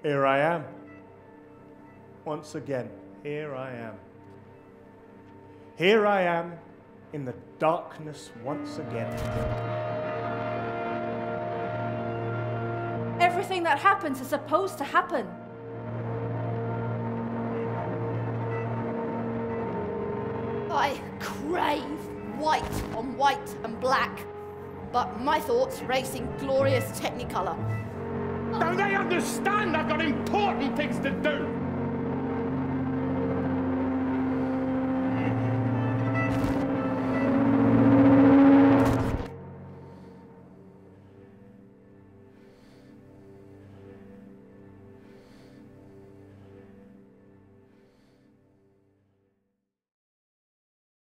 Here I am. Once again, here I am. Here I am in the darkness once again. Everything that happens is supposed to happen. I crave white on white and black, but my thoughts race in glorious technicolor. Don't they understand I've got important things to do?